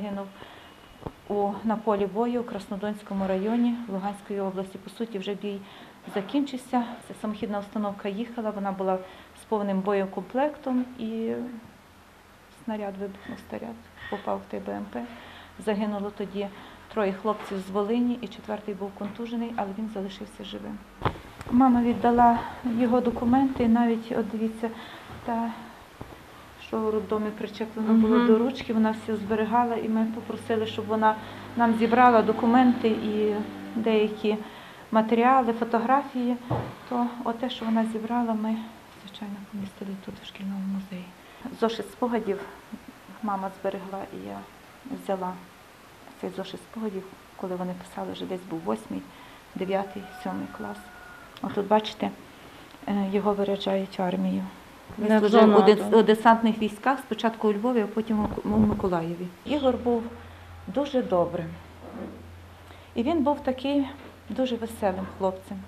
загинув на полі бою у Краснодонському районі Луганської області. По суті, вже бій закінчився. Самохідна установка їхала, вона була з повним боєкомплектом і вибухнув снаряд, попав в той БМП. Загинуло тоді 3 хлопців з Волині і 4-й був контужений, але він залишився живим. Мама віддала його документи, навіть, от дивіться, та, що у роддомі причеплено було до ручки, вона все зберігала, і ми попросили, щоб вона нам зібрала документи і деякі матеріали, фотографії, то те, що вона зібрала, ми, звичайно, помістили тут, в шкільному музеї. Зошит спогадів мама зберегла, і я взяла цей зошит спогадів, коли вони писали, вже десь був 8-й, 9-й, 7-й клас. Отут, бачите, його виряджають в армію. Він служив у десантних військах, спочатку у Львові, а потім у Миколаєві. Ігор був дуже добрим. І він був такий дуже веселим хлопцем.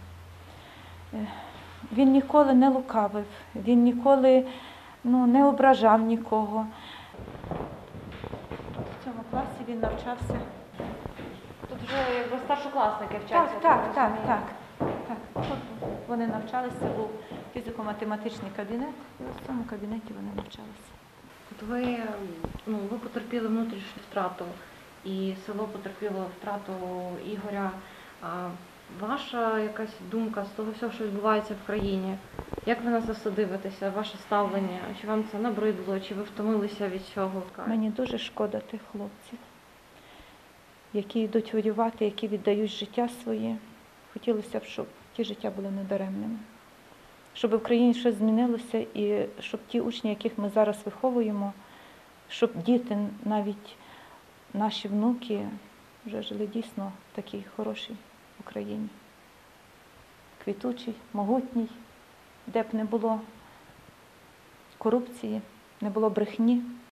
Він ніколи не лукавив, він ніколи не ображав нікого. В цьому класі він навчався. Тут вже якби старшокласники вчаться. Так. Тут вони навчалися, був фізико-математичний кабінет, і в цьому кабінеті вони навчалися. От ви потерпіли внутрішню втрату, і село потерпіло втрату Ігоря. А ваша якась думка з того всього, що відбувається в країні? Як ви на це все дивитеся, ваше ставлення? Чи вам це набридло, чи ви втомилися від цього? Мені дуже шкода тих хлопців, які йдуть воювати, які віддають життя своє. Хотілося б, щоб ті життя були недаремними. Щоб в країні щось змінилося і щоб ті учні, яких ми зараз виховуємо, щоб діти, навіть наші внуки, вже жили дійсно в такій хорошій Україні. Квітучій, могутній, де б не було корупції, не було брехні.